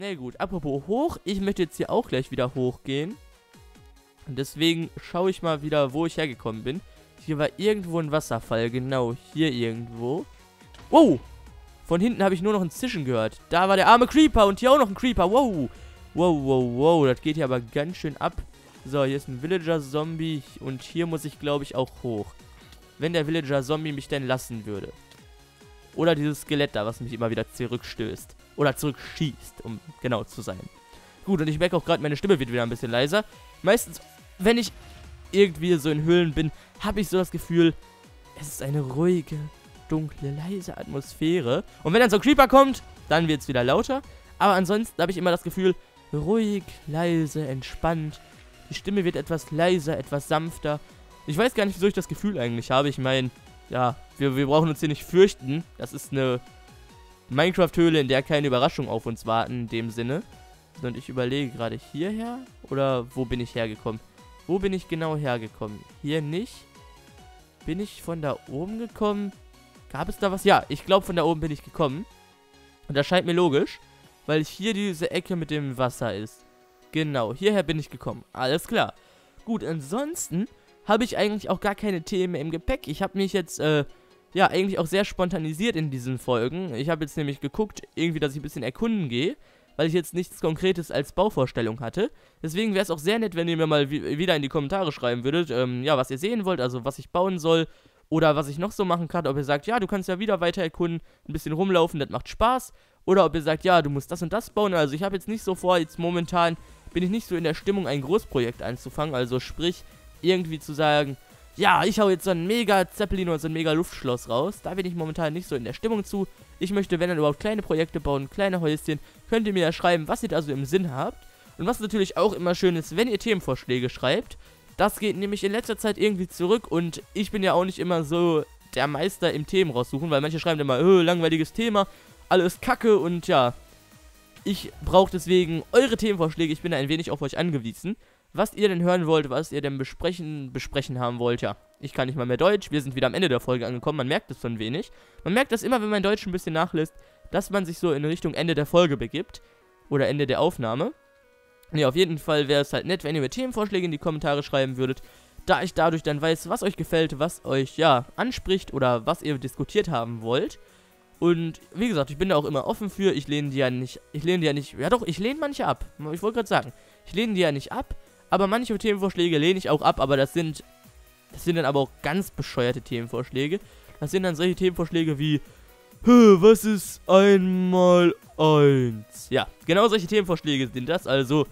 Na gut, apropos hoch, ich möchte jetzt hier auch gleich wieder hochgehen. Und deswegen schaue ich mal wieder, wo ich hergekommen bin. Hier war irgendwo ein Wasserfall, genau, hier irgendwo. Wow! Von hinten habe ich nur noch ein Zischen gehört. Da war der arme Creeper und hier auch noch ein Creeper, wow! Wow, wow, wow, das geht hier aber ganz schön ab. So, hier ist ein Villager-Zombie und hier muss ich, glaube ich, auch hoch. Wenn der Villager-Zombie mich denn lassen würde. Oder dieses Skelett da, was mich immer wieder zurückstößt. Oder zurückschießt, um genau zu sein. Gut, und ich merke auch gerade, meine Stimme wird wieder ein bisschen leiser. Meistens, wenn ich irgendwie so in Höhlen bin, habe ich so das Gefühl, es ist eine ruhige, dunkle, leise Atmosphäre. Und wenn dann so ein Creeper kommt, dann wird es wieder lauter. Aber ansonsten habe ich immer das Gefühl, ruhig, leise, entspannt. Die Stimme wird etwas leiser, etwas sanfter. Ich weiß gar nicht, wieso ich das Gefühl eigentlich habe. Ich meine, ja, wir brauchen uns hier nicht fürchten. Das ist eine Minecraft-Höhle, in der keine Überraschungen auf uns warten, in dem Sinne. Und ich überlege gerade hierher, oder wo bin ich hergekommen? Wo bin ich genau hergekommen? Hier nicht. Bin ich von da oben gekommen? Gab es da was? Ja, ich glaube, von da oben bin ich gekommen. Und das scheint mir logisch, weil hier diese Ecke mit dem Wasser ist. Genau, hierher bin ich gekommen. Alles klar. Gut, ansonsten habe ich eigentlich auch gar keine Themen im Gepäck. Ich habe mich jetzt, ja, eigentlich auch sehr spontanisiert in diesen Folgen. Ich habe jetzt nämlich geguckt, irgendwie, dass ich ein bisschen erkunden gehe, weil ich jetzt nichts Konkretes als Bauvorstellung hatte. Deswegen wäre es auch sehr nett, wenn ihr mir mal wieder in die Kommentare schreiben würdet, ja, was ihr sehen wollt, also was ich bauen soll oder was ich noch so machen kann. Ob ihr sagt, ja, du kannst ja wieder weiter erkunden, ein bisschen rumlaufen, das macht Spaß. Oder ob ihr sagt, ja, du musst das und das bauen. Also ich habe jetzt nicht so vor, jetzt momentan bin ich nicht so in der Stimmung, ein Großprojekt anzufangen. Also sprich, irgendwie zu sagen, ja, ich hau jetzt so einen mega Zeppelin oder so ein mega Luftschloss raus. Da bin ich momentan nicht so in der Stimmung zu. Ich möchte, wenn dann überhaupt kleine Projekte bauen, kleine Häuschen. Könnt ihr mir ja schreiben, was ihr da so im Sinn habt. Und was natürlich auch immer schön ist, wenn ihr Themenvorschläge schreibt. Das geht nämlich in letzter Zeit irgendwie zurück. Und ich bin ja auch nicht immer so der Meister im Themen raussuchen, weil manche schreiben immer, langweiliges Thema, alles Kacke und ja. Ich brauche deswegen eure Themenvorschläge. Ich bin da ein wenig auf euch angewiesen. Was ihr denn hören wollt, was ihr denn besprechen haben wollt, ja. Ich kann nicht mal mehr Deutsch, wir sind wieder am Ende der Folge angekommen, man merkt es so ein wenig. Man merkt das immer, wenn mein Deutsch ein bisschen nachlässt, dass man sich so in Richtung Ende der Folge begibt. Oder Ende der Aufnahme. Ne, auf jeden Fall wäre es halt nett, wenn ihr mir Themenvorschläge in die Kommentare schreiben würdet, da ich dadurch dann weiß, was euch gefällt, was euch, ja, anspricht oder was ihr diskutiert haben wollt. Und, wie gesagt, ich bin da auch immer offen für, ich lehne die ja nicht, ja doch, ich lehne manche ab, ich wollte gerade sagen, ich lehne die ja nicht ab, aber manche Themenvorschläge lehne ich auch ab, aber das sind dann aber auch ganz bescheuerte Themenvorschläge. Das sind dann solche Themenvorschläge wie, was ist 1 mal 1? Ja, genau solche Themenvorschläge sind das, also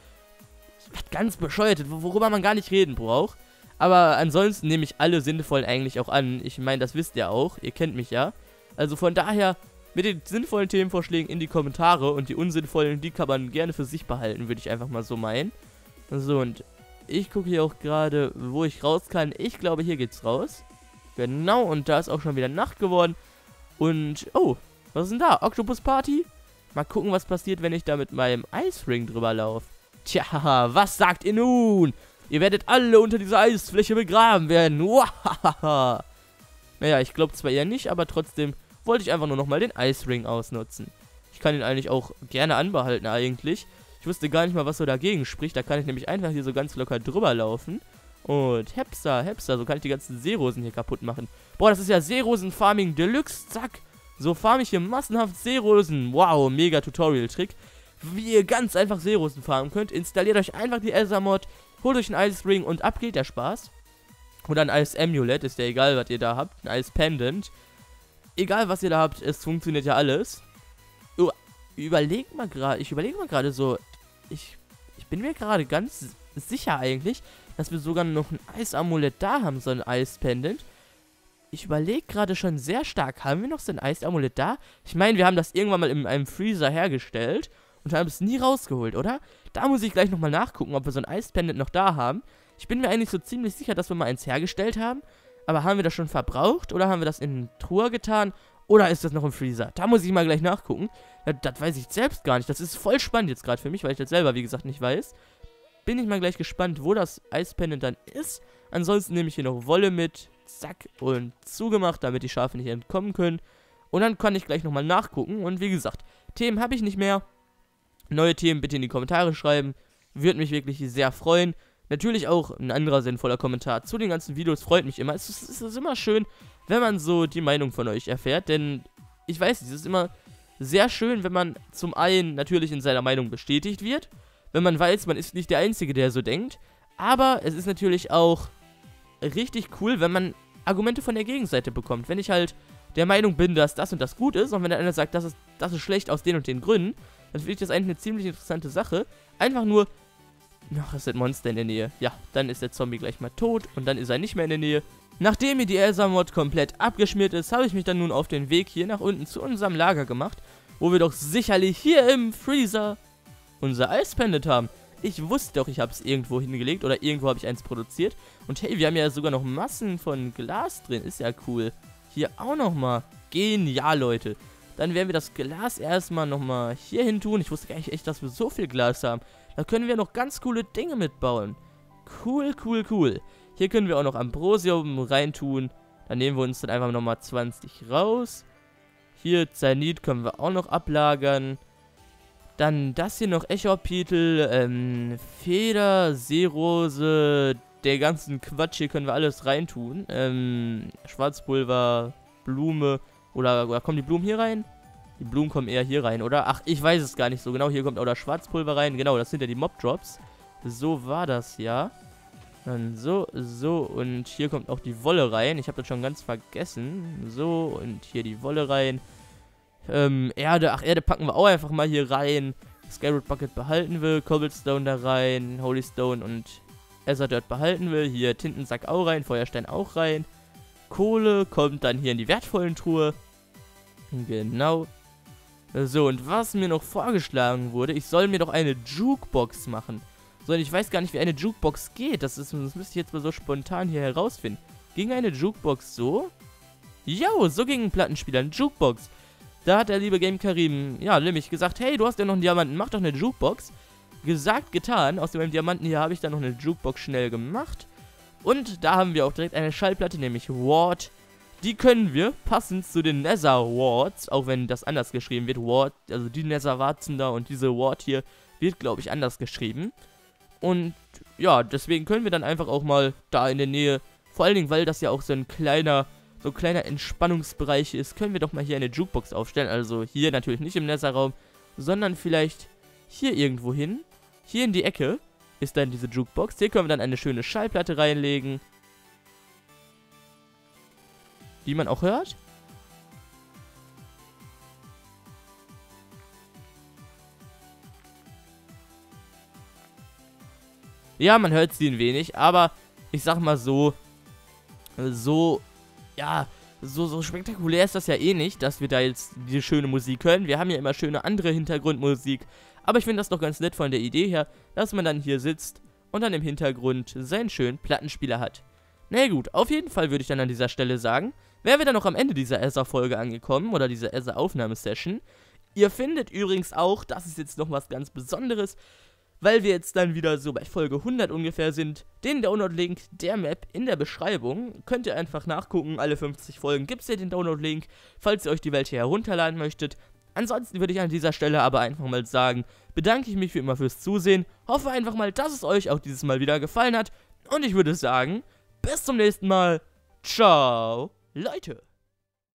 ganz bescheuert, worüber man gar nicht reden braucht. Aber ansonsten nehme ich alle sinnvollen eigentlich auch an. Ich meine, das wisst ihr auch, ihr kennt mich ja. Also von daher, mit den sinnvollen Themenvorschlägen in die Kommentare und die unsinnvollen, die kann man gerne für sich behalten, würde ich einfach mal so meinen. So, und ich gucke hier auch gerade, wo ich raus kann. Ich glaube, hier geht's raus. Genau, und da ist auch schon wieder Nacht geworden. Und, oh, was ist denn da? Octopus Party? Mal gucken, was passiert, wenn ich da mit meinem Eisring drüber laufe. Tja, was sagt ihr nun? Ihr werdet alle unter dieser Eisfläche begraben werden. Wahahaha. Naja, ich glaube zwar eher nicht, aber trotzdem wollte ich einfach nur nochmal den Eisring ausnutzen. Ich kann ihn eigentlich auch gerne anbehalten eigentlich. Ich wusste gar nicht mal, was so dagegen spricht. Da kann ich nämlich einfach hier so ganz locker drüber laufen. Und hepsa, so kann ich die ganzen Seerosen hier kaputt machen. Boah, das ist ja Seerosen-Farming Deluxe, zack. So farme ich hier massenhaft Seerosen. Wow, mega Tutorial-Trick. Wie ihr ganz einfach Seerosen farmen könnt. Installiert euch einfach die Elsa-Mod, holt euch einen Eisring und ab geht der Spaß. Oder ein Eis-Amulett, ist ja egal, was ihr da habt. Ein Eis-Pendant. Egal, was ihr da habt, es funktioniert ja alles. Ich überlege mal gerade so, ich bin mir gerade ganz sicher eigentlich, dass wir sogar noch ein Eis-Amulett da haben, so ein Eis-Pendant. Ich überlege gerade schon sehr stark, haben wir noch so ein Eis-Amulett da? Ich meine, wir haben das irgendwann mal in einem Freezer hergestellt und haben es nie rausgeholt, oder? Da muss ich gleich nochmal nachgucken, ob wir so ein Eis-Pendant noch da haben. Ich bin mir eigentlich so ziemlich sicher, dass wir mal eins hergestellt haben. Aber haben wir das schon verbraucht oder haben wir das in eine Truhe getan? Oder ist das noch im Freezer? Da muss ich mal gleich nachgucken. Das weiß ich selbst gar nicht. Das ist voll spannend jetzt gerade für mich, weil ich das selber, wie gesagt, nicht weiß. Bin ich mal gleich gespannt, wo das Eispendant dann ist. Ansonsten nehme ich hier noch Wolle mit. Zack. Und zugemacht, damit die Schafe nicht entkommen können. Und dann kann ich gleich nochmal nachgucken. Und wie gesagt, Themen habe ich nicht mehr. Neue Themen bitte in die Kommentare schreiben. Würde mich wirklich sehr freuen. Natürlich auch ein anderer sinnvoller Kommentar zu den ganzen Videos freut mich immer. Es ist immer schön, wenn man so die Meinung von euch erfährt, denn ich weiß, es ist immer sehr schön, wenn man zum einen natürlich in seiner Meinung bestätigt wird, wenn man weiß, man ist nicht der Einzige, der so denkt, aber es ist natürlich auch richtig cool, wenn man Argumente von der Gegenseite bekommt. Wenn ich halt der Meinung bin, dass das und das gut ist und wenn der eine sagt, das ist schlecht aus den und den Gründen, dann finde ich das eigentlich eine ziemlich interessante Sache. Einfach nur, ach, ist das Monster in der Nähe. Ja, dann ist der Zombie gleich mal tot und dann ist er nicht mehr in der Nähe. Nachdem mir die Elsa-Mod komplett abgeschmiert ist, habe ich mich dann nun auf den Weg hier nach unten zu unserem Lager gemacht, wo wir doch sicherlich hier im Freezer unser Eispendet haben. Ich wusste doch, ich habe es irgendwo hingelegt oder irgendwo habe ich eins produziert. Und hey, wir haben ja sogar noch Massen von Glas drin, ist ja cool. Hier auch nochmal. Genial, Leute. Dann werden wir das Glas erstmal nochmal hier hin tun. Ich wusste gar nicht echt, dass wir so viel Glas haben. Da können wir noch ganz coole Dinge mitbauen. Cool, cool, cool. Hier können wir auch noch Ambrosium reintun. Dann nehmen wir uns dann einfach nochmal 20 raus. Hier Cyanid können wir auch noch ablagern. Dann das hier noch Echorpitel, Feder, Seerose, der ganzen Quatsch hier können wir alles reintun. Schwarzpulver, Blume, oder kommen die Blumen hier rein? Die Blumen kommen eher hier rein, oder? Ach, ich weiß es gar nicht so genau. Hier kommt auch das Schwarzpulver rein. Genau, das sind ja die Mob-Drops. So war das ja. Dann so, und hier kommt auch die Wolle rein. Ich habe das schon ganz vergessen. So, und hier die Wolle rein. Erde, ach, Erde packen wir auch einfach mal hier rein. Skyroot Bucket behalten will. Cobblestone da rein. Holy Stone und Ether Dirt behalten will. Hier Tintensack auch rein. Feuerstein auch rein. Kohle kommt dann hier in die wertvollen Truhe. Genau. So, und was mir noch vorgeschlagen wurde, ich soll mir doch eine Jukebox machen. So, und ich weiß gar nicht, wie eine Jukebox geht. Das müsste ich jetzt mal so spontan hier herausfinden. Ging eine Jukebox so? Jo, so ging ein Plattenspieler, eine Jukebox. Da hat der liebe Game Karim, ja, nämlich gesagt, hey, du hast ja noch einen Diamanten, mach doch eine Jukebox. Gesagt, getan. Aus dem Diamanten hier habe ich dann noch eine Jukebox schnell gemacht. Und da haben wir auch direkt eine Schallplatte, nämlich Ward. Die können wir, passend zu den Nether Wards, auch wenn das anders geschrieben wird, Ward, also die Nether Warzen da und diese Ward hier, wird, glaube ich, anders geschrieben. Und ja, deswegen können wir dann einfach auch mal da in der Nähe, vor allen Dingen, weil das ja auch so ein kleiner Entspannungsbereich ist, können wir doch mal hier eine Jukebox aufstellen. Also hier natürlich nicht im Netherraum, sondern vielleicht hier irgendwo hin. Hier in die Ecke ist dann diese Jukebox. Hier können wir dann eine schöne Schallplatte reinlegen, die man auch hört. Ja, man hört sie ein wenig, aber ich sag mal so spektakulär ist das ja eh nicht, dass wir da jetzt die schöne Musik hören. Wir haben ja immer schöne andere Hintergrundmusik, aber ich finde das doch ganz nett von der Idee her, dass man dann hier sitzt und dann im Hintergrund seinen schönen Plattenspieler hat. Na gut, auf jeden Fall würde ich dann an dieser Stelle sagen, wären wir dann noch am Ende dieser Ether-Folge angekommen, oder dieser Ether-Aufnahmesession. Ihr findet übrigens auch, das ist jetzt noch was ganz Besonderes, weil wir jetzt dann wieder so bei Folge 100 ungefähr sind, den Download-Link der Map in der Beschreibung. Könnt ihr einfach nachgucken, alle 50 Folgen gibt es ja den Download-Link, falls ihr euch die Welt hier herunterladen möchtet. Ansonsten würde ich an dieser Stelle aber einfach mal sagen, bedanke ich mich wie immer fürs Zusehen, hoffe einfach mal, dass es euch auch dieses Mal wieder gefallen hat und ich würde sagen, bis zum nächsten Mal, ciao, Leute!